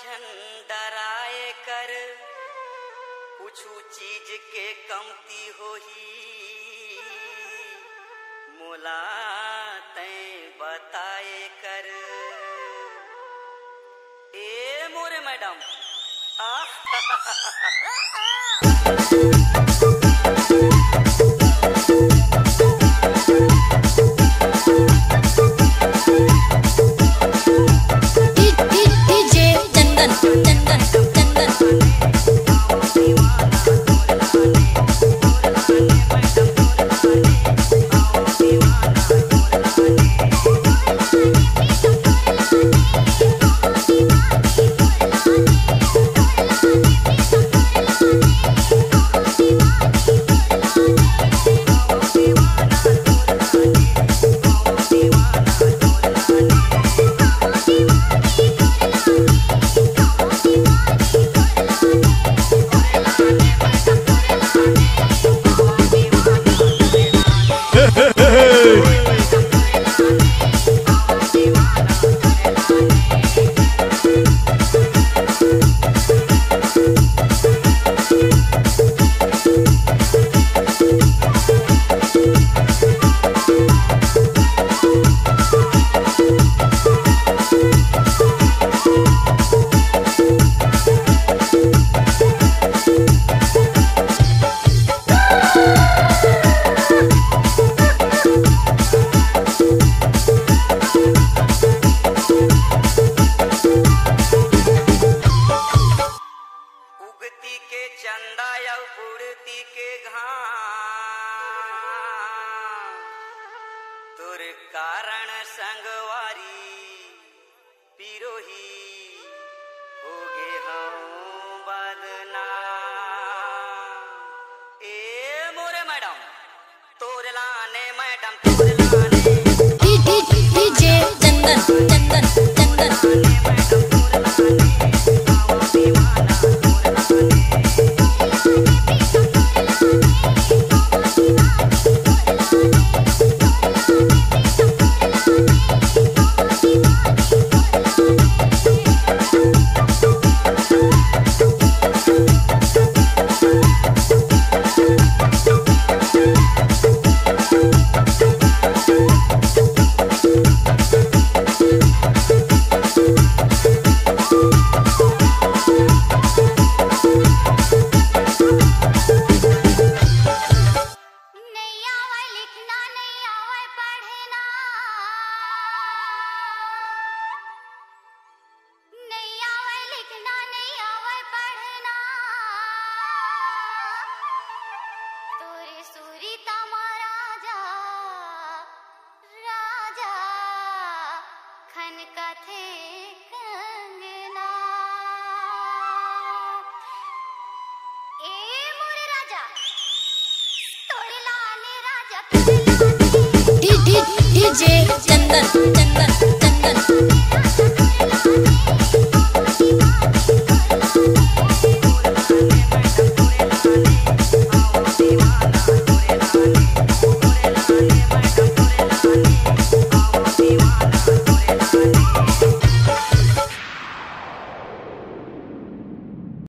माझन डराए कर कुछ चीज के कमती होही मोला तैं बताए कर ए मोरे मैडम डीजे चंदन चंदन चंदन कारण संगवारी पिरोही हो गे हम बदना ए मोरे मैडम तोरे लाने मैडम तोरे लाने डीजे चंदन चंदन चंदन डीजे चंदन चंदन चंदन